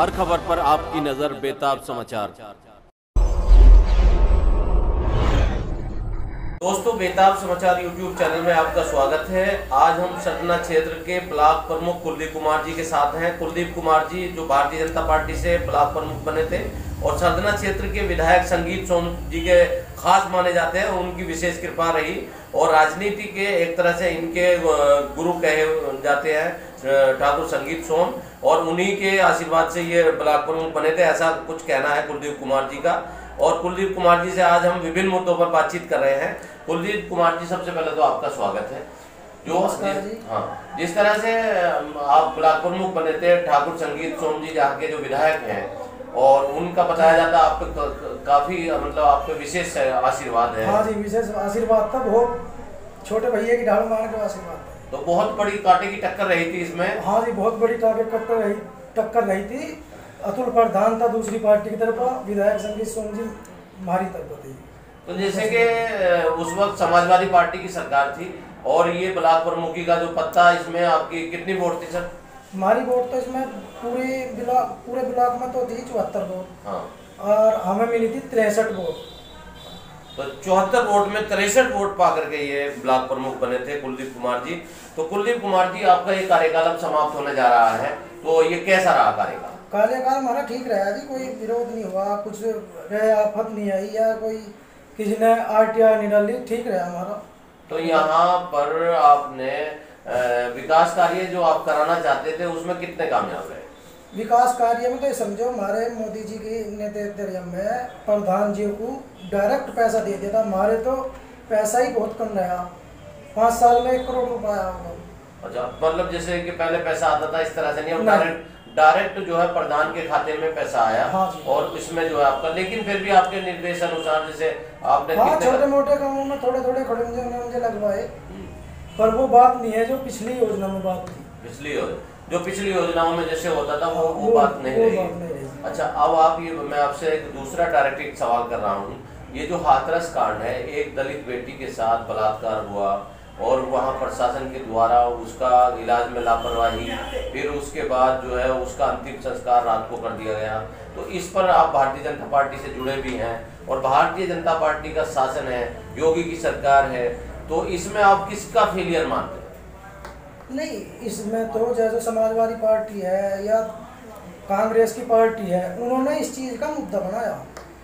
हर खबर पर आपकी नजर बेताब समाचार। दोस्तों, बेताब समाचार यूट्यूब चैनल में आपका स्वागत है। आज हम सतना क्षेत्र के ब्लॉक प्रमुख कुलदीप कुमार जी के साथ हैं। कुलदीप कुमार जी जो भारतीय जनता पार्टी से ब्लॉक प्रमुख बने थे और सतना क्षेत्र के विधायक संगीत सोम जी के खास माने जाते हैं। उनकी विशेष कृपा रही और राजनीति के एक तरह से इनके गुरु कहे जाते हैं ठाकुर संगीत सोम, और उन्हीं के आशीर्वाद से ये ब्लॉक प्रमुख बने थे, ऐसा कुछ कहना है कुलदीप कुमार जी का। और कुलदीप कुमार जी से आज हम विभिन्न मुद्दों पर बातचीत कर रहे हैं। कुलदीप कुमार जी, सबसे पहले तो आपका स्वागत है। जिस तरह से आप ब्लॉक प्रमुख बने थे, ठाकुर संगीत सोम जी जहाँ के जो विधायक हैं, और उनका बताया जाता है आप पे काफी मतलब आप पे विशेष आशीर्वाद है। हाँ जी, विशेष आशीर्वाद था, बहुत छोटे भैया की ढाल मार के आशीर्वाद था। तो बहुत बड़ी कांटे की टक्कर रही थी इसमें। हाँ जी, बहुत बड़ी टक्कर रही थी। अतुल प्रधान था दूसरी पार्टी की तरफ, विधायक संगीत सोम जी हमारी तरफ थी। तो जैसे कि उस वक्त समाजवादी पार्टी की सरकार थी और ये ब्लॉक प्रमुखी का जो पत्ता, इसमें आपकी कितनी वोट थी सर? हमारी वोट तो इसमें पूरे ब्लॉक में तो थी 74 वोट। हाँ। और हमें मिली थी 63 वोट। तो 74 वोट में 63 वोट पा करके ये ब्लॉक प्रमुख बने थे कुलदीप कुमार जी। तो कुलदीप कुमार जी, आपका ये कार्यकाल अब समाप्त होने जा रहा है, तो ये कैसा रहा कार्यकाल? कार्यकाल हमारा ठीक रहा जी, कोई विरोध नहीं हुआ, कुछ आफत नहीं आई या कोई किसी ने आरटीआई नहीं डाली, ठीक रहा हमारा। तो यहाँ पर आपने विकास कार्य जो आप कराना चाहते थे उसमें कितने कामयाब रहे? विकास कार्य में तो ये समझो, हमारे मोदी जी की नेतृत्व में प्रधान जी को डायरेक्ट पैसा दे दिया था। हमारे तो पैसा ही बहुत कम रहा, 5 साल में 1 करोड़ रुपया आया होगा। अच्छा, मतलब जैसे कि पहले पैसा आता था इस तरह से नहीं, डायरेक्ट जो है प्रधान के खाते में पैसा आया। हाँ, और इसमें जो है आपका, लेकिन फिर भी आपके निर्देश अनुसार जैसे आपने छोटे मोटे कामों में थोड़े खड़े मुझे लगवाए, पर वो बात नहीं है जो पिछली योजना में बात थी। जो पिछली योजनाओं में जैसे होता था वो बात नहीं रही। अच्छा, अब आप ये, मैं आपसे एक दूसरा डायरेक्ट सवाल कर रहा हूँ। ये जो हाथरस कांड है, एक दलित बेटी के साथ बलात्कार हुआ और वहाँ प्रशासन के द्वारा उसका इलाज में लापरवाही, फिर उसके बाद जो है उसका अंतिम संस्कार रात को कर दिया गया। तो इस पर आप भारतीय जनता पार्टी से जुड़े भी हैं और भारतीय जनता पार्टी का शासन है, योगी की सरकार है, तो इसमें आप किसका फेलियर मानते हैं? नहीं, इसमें तो जैसे समाजवादी पार्टी है या कांग्रेस की पार्टी है, उन्होंने इस चीज़ का मुद्दा बनाया।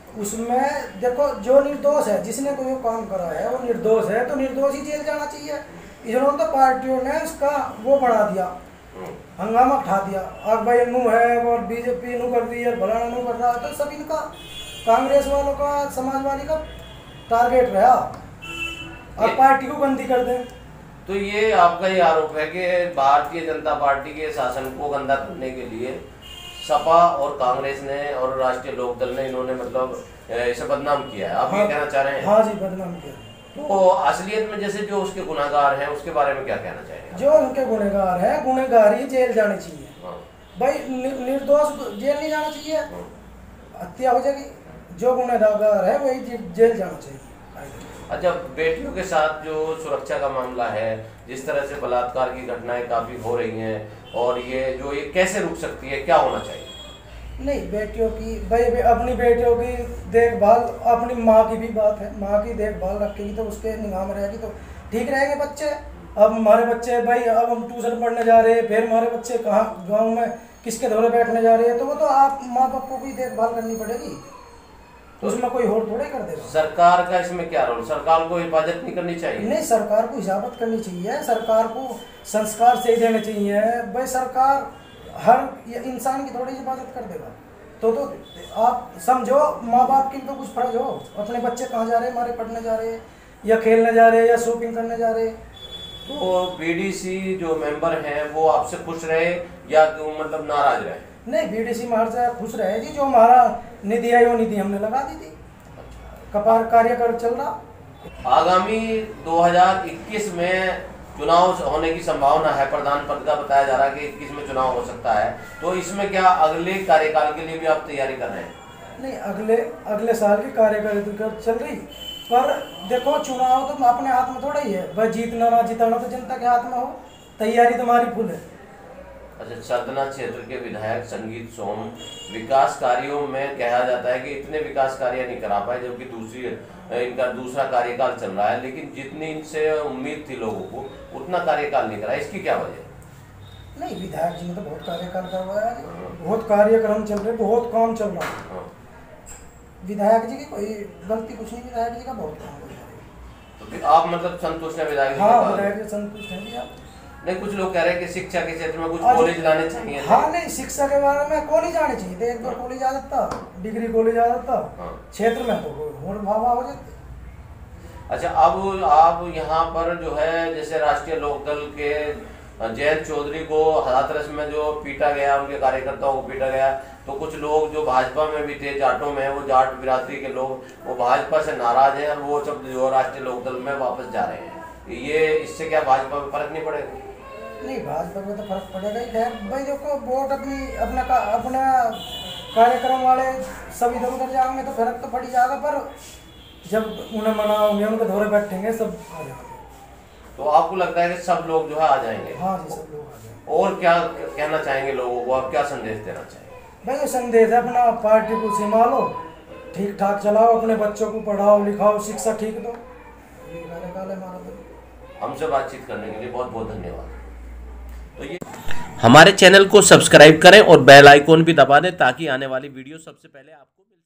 उसमें देखो, जो निर्दोष है, जिसने कोई काम करा है वो निर्दोष है, तो निर्दोष ही जेल जाना चाहिए। इन्होंने तो पार्टियों ने इसका वो बना दिया, हंगामा उठा दिया। अब भाई नू है और बीजेपी नू कर दी है, भलाना नू कर रहा है, तो सब इनका कांग्रेस वालों का, समाजवादी का टारगेट रहा। अब पार्टी को गंदी कर दें। तो ये आपका ये आरोप है कि भारतीय जनता पार्टी के शासन को गंदा करने के लिए सपा और कांग्रेस ने और राष्ट्रीय लोकदल ने, इन्होंने मतलब इसे बदनाम किया है, आप ये कहना चाह रहे हैं? हाँ जी, बदनाम किया। तो असलियत में जैसे जो उसके गुनहगार हैं उसके बारे में क्या कहना चाहेंगे? जो उनके गुनहगार हैं, गुनहगार ही जेल जाने चाहिए। भाई निर्दोष जेल नहीं जाना चाहिए, हत्या हो जाएगी। जो गुनहगार है वही जेल जाना चाहिए। अच्छा, बेटियों के साथ जो सुरक्षा का मामला है, जिस तरह से बलात्कार की घटनाएं काफी हो रही हैं, और ये कैसे रुक सकती है, क्या होना चाहिए? नहीं, बेटियों की भाई अपनी बेटियों की देखभाल, अपनी माँ की भी बात है, माँ की देखभाल रखेगी तो उसके निगाह में रहेगी तो ठीक रहेंगे बच्चे। अब हमारे बच्चे भाई, अब हम ट्यूशन पढ़ने जा रहे हैं, फिर हमारे बच्चे कहाँ गाँव में किसके दौरे बैठने जा रहे हैं, तो वो तो आप माँ बाप को भी देखभाल करनी पड़ेगी, तो उसमें कोई और थोड़े कर देगा। सरकार का इसमें क्या रोल? सरकार को हिफाजत नहीं करनी चाहिए? नहीं, सरकार को हिफाजत करनी चाहिए, सरकार को संस्कार सही देने चाहिए। भाई सरकार हर इंसान की थोड़ी हिफाजत कर देगा, तो आप समझो, माँ बाप की तो कुछ फर्ज हो, अपने बच्चे कहाँ जा रहे हैं, हमारे पढ़ने जा रहे हैं या खेलने जा रहे हैं या शॉपिंग करने जा रहे हैं। तो बीडीसी जो मेंबर हैं वो आपसे खुश रहे या मतलब नाराज रहे? नहीं, बीडीसी हमारे से खुश रहे जी। जो हमारा निधि है वो निधि हमने लगा दी थी, कपार कार्यक्रम चल रहा। आगामी 2021 में चुनाव होने की संभावना है, प्रधान पद का बताया जा रहा है कि 21 में चुनाव हो सकता है, तो इसमें क्या अगले कार्यकाल के लिए भी आप तैयारी कर रहे हैं? नहीं, अगले साल की कार्यकारिणी चल रही, पर देखो चुनाव तो अपने हाथ में थोड़ा ही है, बस जीतना ना जिताना तो जनता के हाथ में हो। तैयारी तो हमारी फुल है। अच्छा, सरदना क्षेत्र के विधायक संगीत सोम विकास कार्यों में कहा जाता है कि इतने विकास कार्य नहीं करा पाए, जबकि इनका दूसरा कार्यकाल चल रहा है, लेकिन जितनी इनसे उम्मीद थी लोगों को उतना कार्यकाल नहीं करा, इसकी क्या वजह? नहीं, विधायक जी ने तो बहुत कार्यकाल करवाया, बहुत कार्यक्रम चल रहे, बहुत काम चल रहा है। विधायक जी की कोई गलती कुछ नहीं, विधायक जी का बहुत काम हो रहा है। तो आप मतलब संतुष्ट है विधायक जी? हाँ, विधायक जी संतुष्ट हैं जी आप। नहीं, कुछ लोग कह रहे हैं कि शिक्षा के क्षेत्र में कुछ कॉलेज लाने चाहिए। हाँ, नहीं, शिक्षा के बारे में कॉलेज आने चाहिए थे, 1-2 कॉलेज आ जाता, डिग्री कॉलेज आ जाता क्षेत्र में तो और भावा हो जाते। अच्छा, अब आप यहाँ पर जो है जैसे राष्ट्रीय लोकदल के जयंत चौधरी को हाथरस में जो पीटा गया, उनके कार्यकर्ताओं को पीटा गया, तो कुछ लोग जो भाजपा में भी थे, जाटों में, वो जाट बिरादरी के लोग, वो भाजपा से नाराज हैं और वो सब जो राष्ट्रीय लोकदल में वापस जा रहे हैं। ये इससे क्या भाजपा में फर्क नहीं पड़ेगा? नहीं, भाजपा में तो फर्क पड़ेगा ही। खैर भाई देखो, वोट अपना कार्यक्रम वाले सब इधर उधर जाएंगे तो फर्क तो पड़ ही जाएगा, पर जब उन्हें मनाओगे, उनके धोरे बैठेंगे, सब आ जाएंगे। तो आपको लगता है कि सब लोग जो है आ जाएंगे? हाँ जी, सब लोग आ जाएंगे। और क्या कहना चाहेंगे लोगों को, आप क्या संदेश देना चाहेंगे? भाई ये संदेश है, अपना पार्टी को संभालो, ठीक ठाक चलाओ, अपने बच्चों को पढ़ाओ लिखाओ, शिक्षा ठीक दो। ये कार्यकाल है हमारा। तो हमसे बातचीत करने के लिए बहुत बहुत धन्यवाद। तो ये हमारे चैनल को सब्सक्राइब करें और बेल आइकॉन भी दबा दें ताकि आने वाली वीडियो सबसे पहले आपको